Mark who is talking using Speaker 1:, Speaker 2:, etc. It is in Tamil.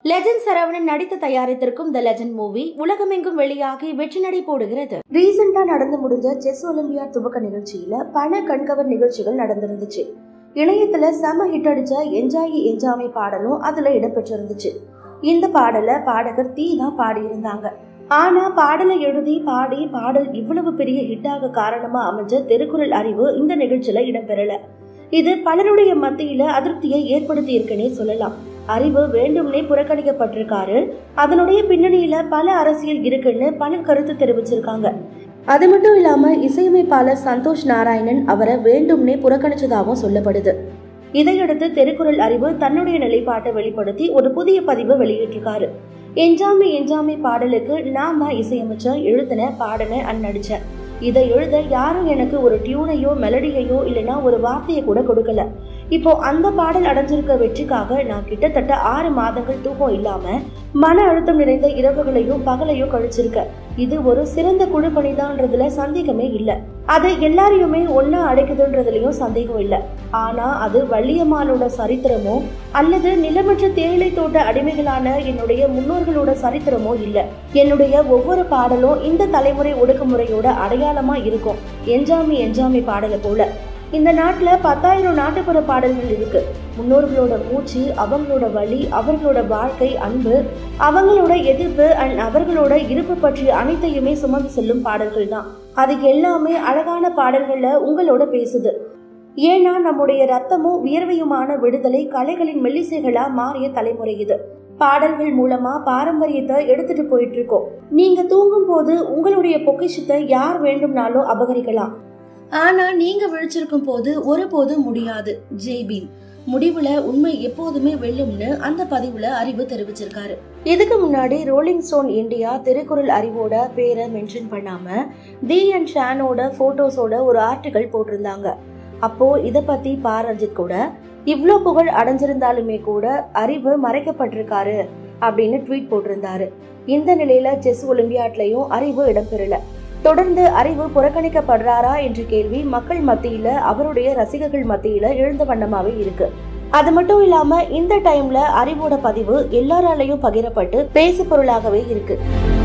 Speaker 1: லெஜண்ட் சரவணன் நடித்து தயாரித்திருக்கும் தி லெஜண்ட் மூவி உலகமெங்கும் வெளியாகி வெற்றி நடை போடுகிறது. ரீசெண்டா நடந்து முடிஞ்ச செஸ் ஒலிம்பியாட் துவக்க நிகழ்ச்சியில பல கண்கவர் நிகழ்ச்சிகள் நடந்திருந்துச்சு. இணையத்துல செம ஹிட் அடிச்ச என்ஜாய் என்ஜாமி பாடலும் அதுல இடம்பெற்றிருந்துச்சு. இந்த பாடல பாடகர் தீ தான் பாடியிருந்தாங்க. ஆனா பாடலை எழுதி பாடி பாடல் இவ்வளவு பெரிய ஹிட்டாக காரணமா அமைஞ்ச திருக்குறள் அறிவு இந்த நிகழ்ச்சியில இடம்பெறல. இது பலருடைய மத்தியில அதிருப்தியை ஏற்படுத்தி இருக்குன்னே சொல்லலாம். அறிவு வேண்டும்னே புறக்கணிக்கப்பட்டிருக்காரு. அதனுடைய பின்னணியில பல அரசியல் இருக்குன்னு பலர் கருத்து தெரிவிச்சிருக்காங்க. அது மட்டும் இல்லாம இசையமைப்பாளர் சந்தோஷ் நாராயணன் அவரை வேண்டும்னே புறக்கணிச்சதாகவும் சொல்லப்படுது. இதையடுத்து திருக்குறள் அறிவு தன்னுடைய நிலைப்பாட்டை வெளிப்படுத்தி ஒரு புதிய பதிவை வெளியிட்டிருக்காரு. என்ஜாமி என்ஜாமி பாடலுக்கு நான் தான் இசையமைச்சேன், எழுதின, பாடின, நடிச்சேன். இதை எழுத யாரும் எனக்கு ஒரு டியூனையோ மெலடியையோ இல்லைன்னா ஒரு வார்த்தையை கூட கொடுக்கல. இப்போ அந்த பாடல் அடைஞ்சிருக்க வெற்றிக்காக நான் கிட்டத்தட்ட 6 மாதங்கள் தூக்கம் இல்லாம மன அழுத்தம் நிறைந்த இரவுகளையும் பகலையும் கழிச்சிருக்க. இது ஒரு சிறந்த குழுப்பணிதான்றதுல சந்தேகமே இல்ல. அது எல்லாரையுமே ஒன்னா அடைக்குதுன்றதுலயும் சந்தேகம் இல்ல. ஆனா அது வள்ளியம்மாளோட சரித்திரமோ அல்லது நிலமற்ற தேயிலை தோட்ட அடிமைகளான என்னுடைய முன்னோர்களோட சரித்திரமோ இல்ல. என்னுடைய ஒவ்வொரு பாடலும் இந்த தலைமுறை ஒடுக்குமுறையோட அடையாளமா இருக்கும். என்ஜாமி என்ஜாமி பாடலை போல இந்த நாட்டுல 10,000 நாட்டுப்புற பாடல்கள் இருக்கு. முன்னோர்களோட மூச்சு, அவங்களோட வலி, அவர்களோட வாழ்க்கை, அன்பு, அவங்களோட எதிர்ப்பு அவர்களோட இருப்பு பற்றி அனைத்தையுமே சுமந்து செல்லும் பாடல்கள் தான். அது எல்லாமே அழகான பாடல்கள்ல உங்களோட பேசுது. ஏன்னா நம்முடைய ரத்தமும் வியர்வையுமான விடுதலை கலைகளின் மெல்லிசைகளா மாறிய தலைமுறை இது. பாடல்கள் மூலமா பாரம்பரியத்தை எடுத்துட்டு போயிட்டு இருக்கோம். நீங்க தூங்கும் போது உங்களுடைய பொக்கிஷத்தை யார் வேண்டும்னாலும் அபகரிக்கலாம். ஆனா நீங்க விழிச்சிருக்கும் போது ஒருபோதும் முடியாது. ஜெய்பீம். முடிவுல உண்மை எப்போதுமே வெல்லும்னு அந்த பதிவுல அறிவு தெரிவிச்சிருக்காரு. இதுக்கு முன்னாடி ரோலிங் ஸ்டோன் இந்தியா திருக்குறள் அறிவோட பேரை மென்ஷன் பண்ணாம தி அண்ட் ஷானோட போட்டோஸோட ஒரு ஆர்டிகல் போட்டிருந்தாங்க. அப்போ இத பத்தி ரஞ்சித் கூட இவ்ளோ புகழ் அடைஞ்சிருந்தாலுமே கூட அறிவு மறைக்கப்பட்டிருக்காரு அப்படின்னு ட்வீட் போட்டிருந்தாரு. இந்த நிலையில செஸ் ஒலிம்பியாட்லயும் அறிவு இடம்பெறல. தொடர்ந்து அறிவு புறக்கணிக்கப்படுறாரா என்ற கேள்வி மக்கள் மத்தியில, அவருடைய ரசிகர்கள் மத்தியில எழுந்த வண்ணமாவே இருக்கு. அது மட்டும் இல்லாம இந்த டைம்ல அறிவோட பதிவு எல்லாராலையும் பகிரப்பட்டு பேசு பொருளாகவே இருக்கு.